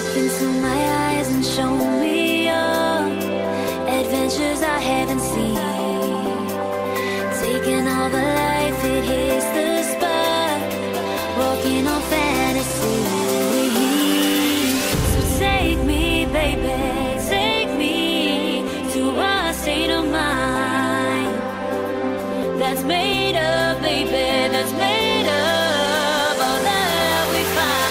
into my eyes and show me your adventures I haven't seen. Taking all the life, it hits the spot, walking on fantasy. So take me, baby, take me to a state of mind that's made up, baby, that's made up all that we find.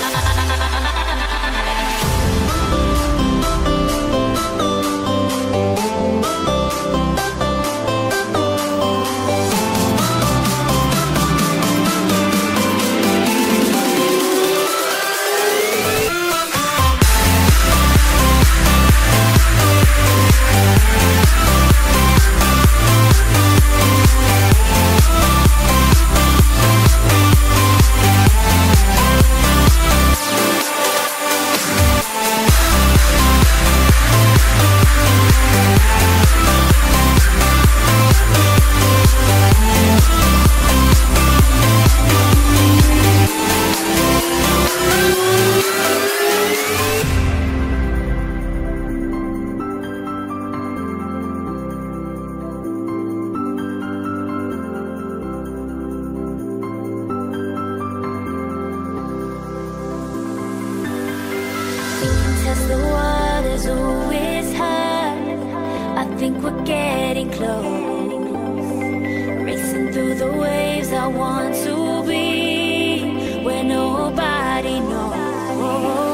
Test the waters, oh, it's hard. I think we're getting close. Racing through the waves, I want to be where nobody knows.